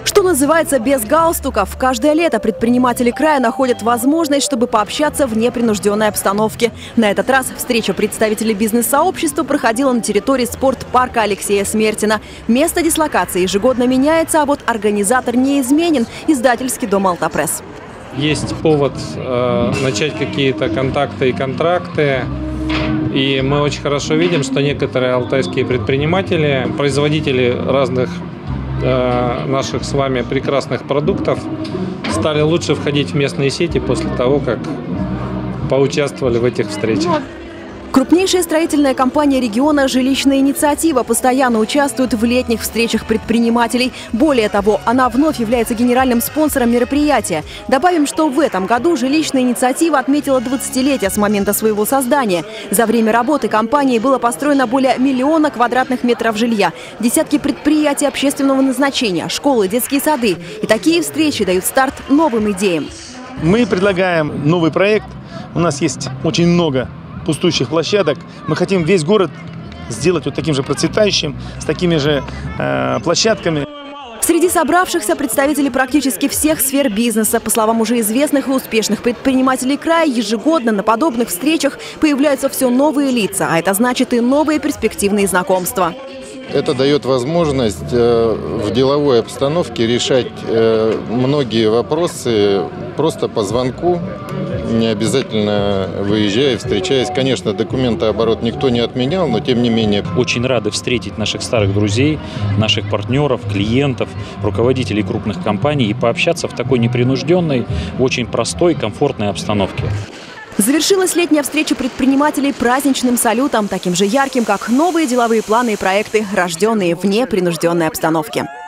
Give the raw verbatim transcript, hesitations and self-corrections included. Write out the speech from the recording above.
Что называется, без галстуков. Каждое лето предприниматели края находят возможность, чтобы пообщаться в непринужденной обстановке. На этот раз встреча представителей бизнес-сообщества проходила на территории спортпарка Алексея Смертина. Место дислокации ежегодно меняется, а вот организатор неизменен – издательский дом «Алтапресс». Есть повод э, начать какие-то контакты и контракты. И мы очень хорошо видим, что некоторые алтайские предприниматели, производители разных э, наших с вами прекрасных продуктов, стали лучше входить в местные сети после того, как поучаствовали в этих встречах. Крупнейшая строительная компания региона «Жилищная инициатива» постоянно участвует в летних встречах предпринимателей. Более того, она вновь является генеральным спонсором мероприятия. Добавим, что в этом году «Жилищная инициатива» отметила двадцатилетие с момента своего создания. За время работы компании было построено более миллиона квадратных метров жилья, десятки предприятий общественного назначения, школы, детские сады. И такие встречи дают старт новым идеям. Мы предлагаем новый проект. У нас есть очень много пустующих площадок. Мы хотим весь город сделать вот таким же процветающим, с такими же э, площадками. Среди собравшихся представители практически всех сфер бизнеса. По словам уже известных и успешных предпринимателей края, ежегодно на подобных встречах появляются все новые лица, а это значит и новые перспективные знакомства. Это дает возможность в деловой обстановке решать многие вопросы просто по звонку, не обязательно выезжая, встречаясь. Конечно, документооборот никто не отменял, но тем не менее. Очень рады встретить наших старых друзей, наших партнеров, клиентов, руководителей крупных компаний и пообщаться в такой непринужденной, очень простой, комфортной обстановке. Завершилась летняя встреча предпринимателей праздничным салютом, таким же ярким, как новые деловые планы и проекты, рожденные в непринужденной обстановке.